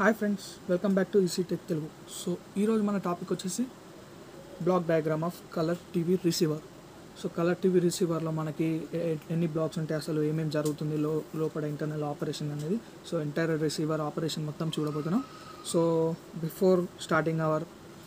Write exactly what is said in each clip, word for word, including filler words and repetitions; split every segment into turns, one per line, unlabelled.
Hi friends, welcome back to EC tech Telugu. So ఈరోజు మన topic వచ్చేసి block diagram of colour TV receiver. So colour TV రిసీవర్లో మనకి ఎ- ఎన్ని బ్లాక్స్ ఉంటాయి, అసలు ఏమేమి జరుగుతుంది లో లోపల ఇంటర్నల్ ఆపరేషన్ అనేది. సో ఎంటైర్ రిసీవర్ ఆపరేషన్ మొత్తం చూడబోతున్నాం. So before starting our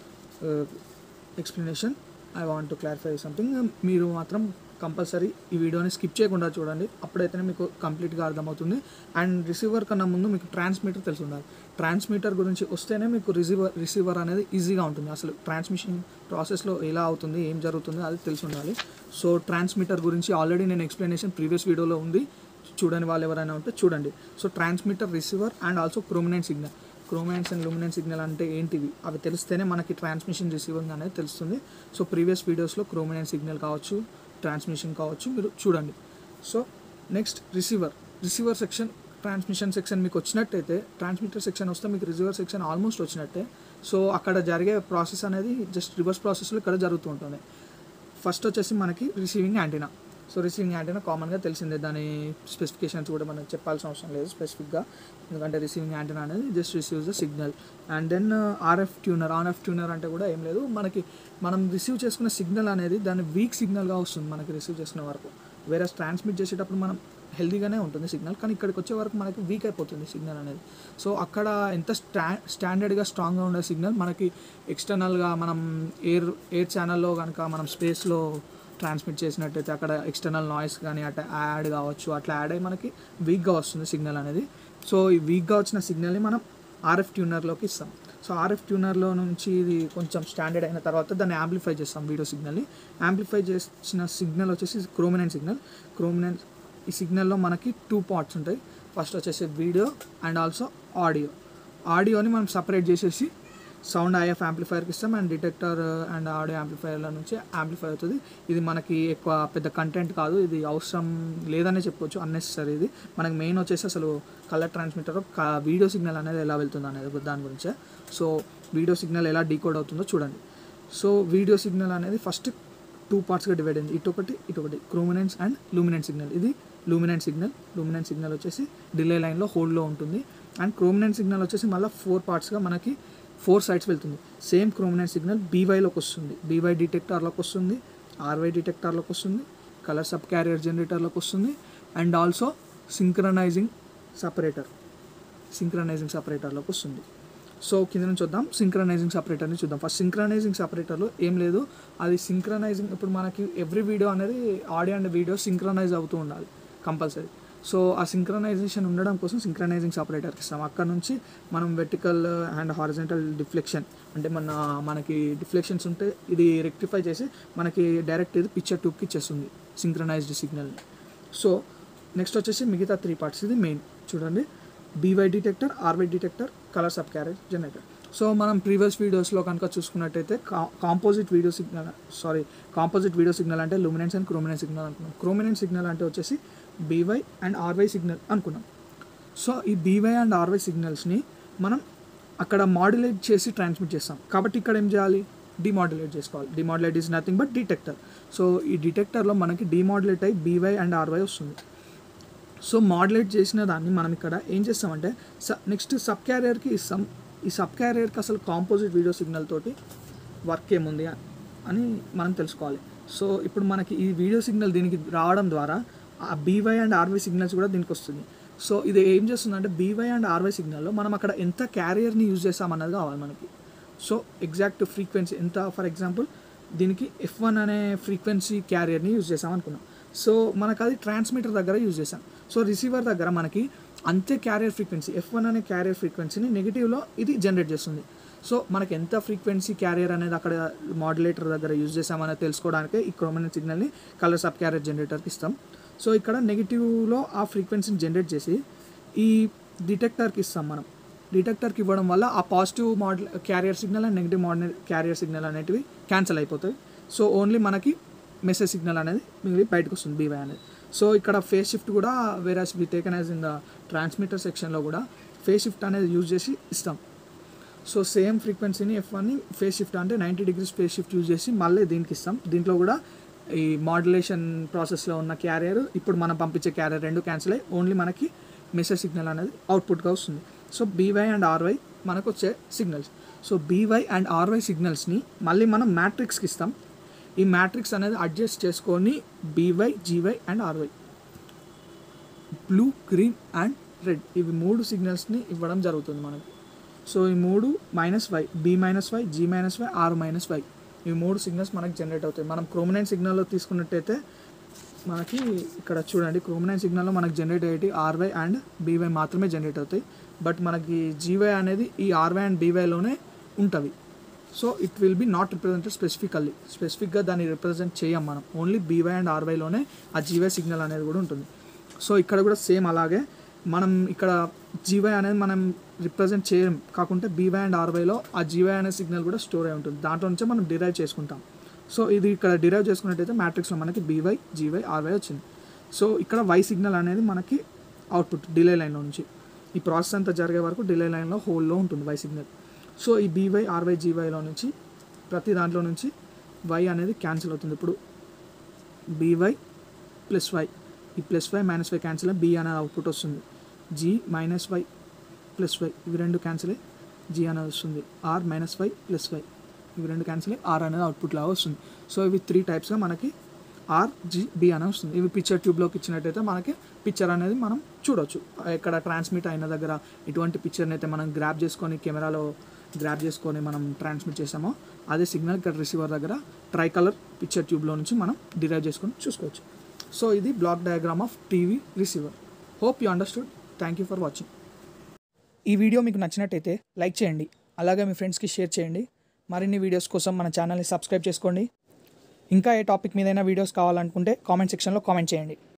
explanation I want to clarify something. మీరు మాత్రం కంపల్సరీ ఈ వీడియోని స్కిప్ చేయకుండా చూడండి, అప్పుడైతేనే మీకు కంప్లీట్గా అర్థమవుతుంది. అండ్ రిసీవర్ కన్నా ముందు మీకు ట్రాన్స్మిటర్ తెలిసి ఉండాలి. ట్రాన్స్మిటర్ గురించి వస్తేనే మీకు రిసీవర్ రిసీవర్ అనేది ఈజీగా ఉంటుంది. అసలు ట్రాన్స్మిషన్ ప్రాసెస్లో ఎలా అవుతుంది, ఏం జరుగుతుంది అది తెలిసి ఉండాలి. సో ట్రాన్స్మిటర్ గురించి ఆల్రెడీ నేను ఎక్స్ప్లెనేషన్ ప్రీవియస్ వీడియోలో ఉంది, చూడని వాళ్ళు ఎవరైనా ఉంటే చూడండి. So transmitter, receiver and also chrominance signal. Chrominance and luminance signal అంటే ఏంటివి, అవి తెలిస్తేనే మనకి ట్రాన్స్మిషన్ రిసీవింగ్ అనేది తెలుస్తుంది. సో ప్రీవియస్ వీడియోస్లో క్రోమినెంట్ సిగ్నల్ కావచ్చు, ట్రాన్స్మిషన్ కావచ్చు, మీరు చూడండి. So next receiver receiver section, transmission section మీకు వచ్చినట్టయితే, ట్రాన్స్మిటర్ సెక్షన్ వస్తే మీకు రిసీవర్ సెక్షన్ ఆల్మోస్ట్ వచ్చినట్టే. సో అక్కడ జరిగే ప్రాసెస్ అనేది జస్ట్ రివర్స్ ప్రాసెస్లో ఇక్కడ జరుగుతూ ఉంటుంది. ఫస్ట్ వచ్చేసి మనకి receiving antenna. So receiving antenna కామన్గా తెలిసిందే, దాని స్పెసిఫికేషన్స్ కూడా మనకు చెప్పాల్సిన అవసరం లేదు స్పెసిఫిక్గా, ఎందుకంటే రిసీవింగ్ యాంటీనా అనేది just receives the signal. And then RF tuner. RF tuner అంటే కూడా ఏం లేదు, మనకి మనం రిసీవ్ చేసుకున్న సిగ్నల్ అనేది దాని వీక్ సిగ్నల్గా వస్తుంది మనకి రిసీవ్ చేసుకునే వరకు. వేరే ట్రాన్స్మిట్ చేసేటప్పుడు మనం హెల్దీగానే ఉంటుంది సిగ్నల్, కానీ ఇక్కడికి వచ్చే వరకు మనకి వీక్ అయిపోతుంది సిగ్నల్ అనేది. సో అక్కడ ఎంత స్టా స్టాండర్డ్గా స్ట్రాంగ్గా ఉండే సిగ్నల్ మనకి ఎక్స్టర్నల్గా మనం ఎయిర్ ఎయిర్ ఛానల్లో కనుక మనం స్పేస్లో ట్రాన్స్మిట్ చేసినట్టయితే అక్కడ ఎక్స్టర్నల్ నాయిస్ కానీ అట్లా యాడ్ కావచ్చు, అట్లా యాడ్ అయ్యి మనకి వీక్గా వస్తుంది సిగ్నల్ అనేది. సో ఈ వీక్గా వచ్చిన సిగ్నల్ని మనం ఆర్ఎఫ్ ట్యూనర్లోకి ఇస్తాం. సో ఆర్ఎఫ్ ట్యూనర్లో నుంచి ఇది కొంచెం స్టాండర్డ్ అయిన తర్వాత దాన్ని యాంప్లిఫై చేస్తాం, వీడియో సిగ్నల్ని. యాంప్లిఫై చేసిన సిగ్నల్ వచ్చేసి క్రోమినెంట్ సిగ్నల్. క్రోమినెంట్ ఈ సిగ్నల్లో మనకి టూ పార్ట్స్ ఉంటాయి. ఫస్ట్ వచ్చేసి వీడియో అండ్ ఆల్సో ఆడియో. ఆడియోని మనం సపరేట్ చేసేసి సౌండ్ ఐఎఫ్ యాంప్లిఫైర్కి ఇస్తాం, అండ్ డిటెక్టర్ అండ్ ఆడియో యాంప్లిఫైర్ల నుంచి యాంప్లిఫై అవుతుంది. ఇది మనకి ఎక్కువ పెద్ద కంటెంట్ కాదు, ఇది అవసరం లేదనే చెప్పుకోవచ్చు, అన్నెసరీ. ఇది మనకి మెయిన్ వచ్చేసి అసలు కలర్ ట్రాన్స్మిటర్ వీడియో సిగ్నల్ అనేది ఎలా వెళ్తుంది అనేది దాని గురించే. సో వీడియో సిగ్నల్ ఎలా డీకోడ్ అవుతుందో చూడండి. సో వీడియో సిగ్నల్ అనేది ఫస్ట్ టూ పార్ట్స్గా డివైడ్ అయింది, ఇటొకటి ఇటొకటి, క్రోమినెంట్స్ అండ్ లూమినెంట్ సిగ్నల్. ఇది లూమినెంట్ సిగ్నల్. లూమినెంట్ సిగ్నల్ వచ్చేసి డిలే లైన్లో హోల్డ్లో ఉంటుంది. అండ్ క్రోమినెంట్ సిగ్నల్ వచ్చేసి మళ్ళీ ఫోర్ పార్ట్స్గా మనకి ఫోర్ సైడ్స్ వెళ్తుంది. సేమ్ క్రోమినెంట్ సిగ్నల్ బీవైలోకి వస్తుంది, బీవై డిటెక్టర్లోకి వస్తుంది, ఆర్వై డిటెక్టర్లోకి వస్తుంది, కలర్ సబ్ క్యారియర్ జనరేటర్లోకి వస్తుంది, and also synchronising separator synchronising సపరేటర్లోకి వస్తుంది. సో కింద నుంచి చూద్దాం, సింక్రనైజింగ్ సపరేటర్ని చూద్దాం. ఫస్ట్ సింక్రనైజింగ్ సపరేటర్లో ఏం లేదు, అది సింక్రనైజింగ్. ఇప్పుడు మనకి ఎవ్రీ వీడియో అనేది ఆడియో అండ్ వీడియో సింక్రనైజ్ అవుతూ ఉండాలి కంపల్సరీ. సో ఆ సింక్రనైజేషన్ ఉండడం కోసం సింక్రనైజింగ్ సపరేటర్కి ఇస్తాం. అక్కడ నుంచి మనం వెర్టికల్ అండ్ హారిజంటల్ డిఫ్లెక్షన్, అంటే మన మనకి డిఫ్లెక్షన్స్ ఉంటే ఇది రెక్టిఫై చేసి మనకి డైరెక్ట్ ఇది పిక్చర్ ట్యూబ్కి ఇచ్చేస్తుంది సింక్రనైజ్డ్ సిగ్నల్ని. సో నెక్స్ట్ వచ్చేసి మిగతా త్రీ పార్ట్స్. ఇది మెయిన్ చూడండి, BY detector, RY detector, colour sub carriage generator. So మనం ప్రీవియస్ వీడియోస్లో కనుక చూసుకున్నట్టయితే కా composite video signal sorry composite video signal అంటే లూమినెంట్స్ అండ్ క్రోమినెంట్ సిగ్నల్ అనుకున్నాం. క్రోమినెంట్ సిగ్నల్ అంటే వచ్చేసి బీవై అండ్ ఆర్వై సిగ్నల్ అనుకున్నాం. సో ఈ బీవై అండ్ ఆర్వై సిగ్నల్స్ని మనం అక్కడ మాడ్యులేట్ చేసి ట్రాన్స్మిట్ చేస్తాం. కాబట్టి ఇక్కడ ఏం చేయాలి, డిమాడ్యులేట్ చేసుకోవాలి. Demodulate is nothing but detector. So ఈ డిటెక్టర్లో మనకి డిమాడ్యులేట్ అయ్యి బీవై అండ్ ఆర్వై వస్తుంది. సో మాడ్యులేట్ చేసిన దాన్ని మనం ఇక్కడ ఏం చేస్తామంటే స నెక్స్ట్ సబ్ క్యారియర్కి ఇస్తాం. ఈ సబ్ క్యారియర్కి అసలు కాంపోజిట్ వీడియో సిగ్నల్ తోటి వర్క్ ఏముంది అని మనం తెలుసుకోవాలి. సో ఇప్పుడు మనకి ఈ వీడియో సిగ్నల్ దీనికి రావడం ద్వారా ఆ బీవై అండ్ ఆర్వై సిగ్నల్స్ కూడా దీనికి వస్తుంది. సో ఇది ఏం చేస్తుందంటే బీవై అండ్ ఆర్వై సిగ్నల్లో మనం అక్కడ ఎంత క్యారియర్ని యూజ్ చేస్తామన్నది కావాలి మనకి. సో ఎగ్జాక్ట్ ఫ్రీక్వెన్సీ ఎంత, ఫర్ ఎగ్జాంపుల్ దీనికి ఎఫ్ వన్ అనే ఫ్రీక్వెన్సీ క్యారియర్ని యూజ్ చేసాం అనుకున్నాం. సో మనకు అది ట్రాన్స్మిటర్ దగ్గర యూజ్ చేసాం. సో రిసీవర్ దగ్గర మనకి అంతే క్యారియర్ ఫ్రీక్వెన్సీ ఎఫ్ వన్ అనే క్యారియర్ ఫ్రీక్వెన్సీని నెగిటివ్లో ఇది జనరేట్ చేస్తుంది. సో మనకి ఎంత ఫ్రీక్వెన్సీ క్యారియర్ అనేది అక్కడ మాడ్యులేటర్ దగ్గర యూజ్ చేసామనేది తెలుసుకోవడానికి ఈ క్రోమినెంట్ సిగ్నల్ని కలర్ సబ్ క్యారియర్ జనరేటర్కి ఇస్తాం. సో ఇక్కడ నెగిటివ్లో ఆ ఫ్రీక్వెన్సీని జనరేట్ చేసి ఈ డిటెక్టర్కి ఇస్తాం. మనం డిటెక్టర్కి ఇవ్వడం వల్ల ఆ positive module carrier signal and negative module carrier signal అనేటివి క్యాన్సిల్ అయిపోతాయి. సో ఓన్లీ మనకి మెసేజ్ సిగ్నల్ అనేది మిగిలి బయటకు వస్తుంది, బీవై అనేది. సో ఇక్కడ ఫేస్ షిఫ్ట్ కూడా వేరే we taken as in the transmitter సెక్షన్లో కూడా ఫేస్ షిఫ్ట్ అనేది యూజ్ చేసి ఇస్తాం. సో సేమ్ ఫ్రీక్వెన్సీని ఎఫ్ వన్ని ఫేస్ షిఫ్ట్ అంటే ninety degrees phase shift use చేసి మళ్ళీ దీనికి ఇస్తాం. దీంట్లో కూడా ఈ మాడ్యులేషన్ ప్రాసెస్లో ఉన్న క్యారియర్ ఇప్పుడు మనం పంపించే క్యారియర్ రెండు క్యాన్సిల్ అయ్యి ఓన్లీ మనకి మెసేజ్ సిగ్నల్ అనేది అవుట్పుట్గా వస్తుంది. సో బీవై అండ్ ఆర్వై మనకు వచ్చే signals. So BY and RY సిగ్నల్స్ని మళ్ళీ మనం మ్యాట్రిక్స్కి ఇస్తాం. ఈ మ్యాట్రిక్స్ అనేది అడ్జస్ట్ చేసుకొని BY, GY and RY, blue, green and red, ఇవి మూడు సిగ్నల్స్ని ఇవ్వడం జరుగుతుంది మనకి. సో ఈ మూడు minus Y, B minus Y, G minus Y, R minus Y, ఈ మూడు సిగ్నల్స్ మనకి జనరేట్ అవుతాయి. మనం క్రోమినైన్ సిగ్నల్లో తీసుకున్నట్టయితే మనకి ఇక్కడ చూడండి, క్రోమినైన్ సిగ్నల్లో మనకి జనరేట్ అయ్యేటి ఆర్వై అండ్ బీవై మాత్రమే జనరేట్ అవుతాయి. బట్ మనకి జీవై అనేది ఈ ఆర్వై అండ్ బీవైలోనే ఉంటుంది. So it will be not represented specifically, స్పెసిఫిక్గా దాన్ని రిప్రజెంట్ చేయం మనం, ఓన్లీ బీవై అండ్ ఆర్వైలోనే ఆ జీవై సిగ్నల్ అనేది కూడా ఉంటుంది. సో ఇక్కడ కూడా సేమ్ అలాగే మనం ఇక్కడ జీవై అనేది మనం రిప్రజెంట్ చేయం, కాకుంటే బీవై అండ్ ఆర్వైలో ఆ జీవై అనే సిగ్నల్ కూడా స్టోర్ అయి ఉంటుంది, దాంట్లో నుంచే మనం డిరైవ్ చేసుకుంటాం. సో ఇది ఇక్కడ డిరైవ్ చేసుకున్నట్టయితే మ్యాట్రిక్స్లో మనకి బీవై, జీవై, ఆర్వై వచ్చింది. సో ఇక్కడ వై సిగ్నల్ అనేది మనకి అవుట్పుట్ డిలే లైన్లో నుంచి, ఈ ప్రాసెస్ అంతా జరిగే వరకు డిలే లైన్లో హోల్లో ఉంటుంది వై సిగ్నల్. సో ఈ బీవై, ఆర్వై, జీవైలో నుంచి ప్రతి దాంట్లో నుంచి వై అనేది క్యాన్సిల్ అవుతుంది. ఇప్పుడు బీవై ప్లస్ వై, ఈ plus Y minus Y cancel అయ్యి బీ అనేది అవుట్పుట్ వస్తుంది. G minus Y plus Y, ఇవి రెండు క్యాన్సిల్ అయ్యి జీ అనేది వస్తుంది. R minus Y plus Y, ఇవి రెండు క్యాన్సిల్ అయ్యి ఆర్ అనేది అవుట్పుట్ లాగా వస్తుంది. సో ఇవి త్రీ టైప్స్గా మనకి ఆర్, జీ, బి అనేది వస్తుంది. ఇవి పిక్చర్ ట్యూబ్లోకి ఇచ్చినట్టయితే మనకి పిక్చర్ అనేది మనం చూడొచ్చు. ఇక్కడ ట్రాన్స్మిట్ అయిన దగ్గర ఇటువంటి పిక్చర్ని అయితే మనం గ్రాప్ చేసుకొని కెమెరాలో గ్రాప్ చేసుకొని మనం ట్రాన్స్మిట్ చేసామో అదే సిగ్నల్ ఇక్కడ రిసీవర్ దగ్గర ట్రై కలర్ పిక్చర్ ట్యూబ్లో నుంచి మనం డిరైవ్ చేసుకొని చూసుకోవచ్చు. సో ఇది block diagram of TV receiver. Hope you understood. Thank you for watching. ఈ వీడియో మీకు నచ్చినట్టయితే లైక్ చేయండి, అలాగే మీ ఫ్రెండ్స్కి షేర్ చేయండి. మరిన్ని వీడియోస్ కోసం మన ఛానల్ని సబ్స్క్రైబ్ చేసుకోండి. ఇంకా ఏ టాపిక్ మీదైనా వీడియోస్ కావాలనుకుంటే కామెంట్ సెక్షన్లో కామెంట్ చేయండి.